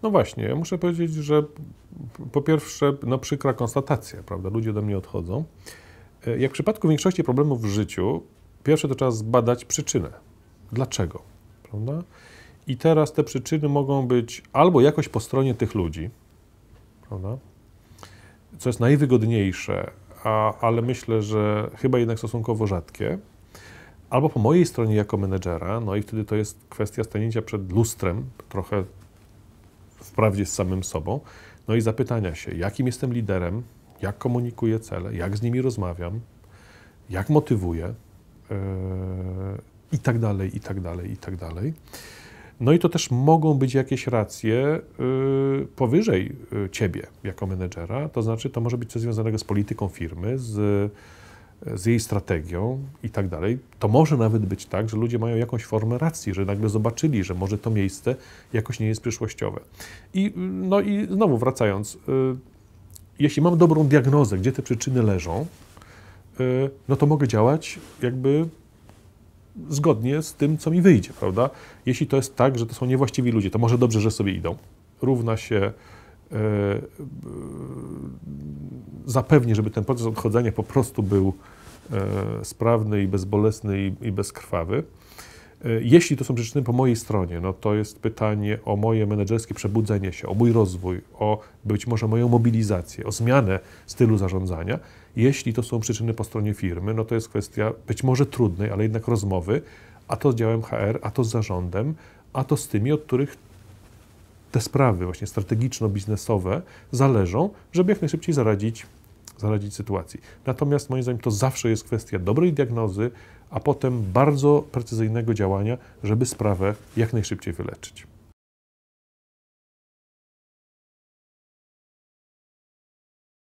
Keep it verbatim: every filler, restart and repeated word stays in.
No właśnie, ja muszę powiedzieć, że po pierwsze, no przykra konstatacja, prawda, ludzie do mnie odchodzą. Jak w przypadku większości problemów w życiu, pierwsze to trzeba zbadać przyczynę. Dlaczego, prawda? I teraz te przyczyny mogą być albo jakoś po stronie tych ludzi, prawda? Co jest najwygodniejsze, a, ale myślę, że chyba jednak stosunkowo rzadkie, albo po mojej stronie jako menedżera, no i wtedy to jest kwestia stanięcia przed lustrem, trochę wprawdzie z samym sobą, no i zapytania się, jakim jestem liderem, jak komunikuję cele, jak z nimi rozmawiam, jak motywuję yy, i tak dalej, i tak dalej, i tak dalej. No i to też mogą być jakieś racje yy, powyżej yy, ciebie jako menedżera, to znaczy to może być coś związanego z polityką firmy, z, z jej strategią i tak dalej. To może nawet być tak, że ludzie mają jakąś formę racji, że nagle zobaczyli, że może to miejsce jakoś nie jest przyszłościowe. I, no i znowu wracając, yy, jeśli mam dobrą diagnozę, gdzie te przyczyny leżą, yy, no to mogę działać jakby zgodnie z tym, co mi wyjdzie, prawda? Jeśli to jest tak, że to są niewłaściwi ludzie, to może dobrze, że sobie idą. Równa się e, e, zapewnię, żeby ten proces odchodzenia po prostu był e, sprawny i bezbolesny i, i bezkrwawy. E, jeśli to są przyczyny po mojej stronie, no to jest pytanie o moje menedżerskie przebudzenie się, o mój rozwój, o być może moją mobilizację, o zmianę stylu zarządzania. Jeśli to są przyczyny po stronie firmy, no to jest kwestia być może trudnej, ale jednak rozmowy, a to z działem H R, a to z zarządem, a to z tymi, od których te sprawy właśnie strategiczno-biznesowe zależą, żeby jak najszybciej zaradzić, zaradzić sytuacji. Natomiast moim zdaniem to zawsze jest kwestia dobrej diagnozy, a potem bardzo precyzyjnego działania, żeby sprawę jak najszybciej wyleczyć.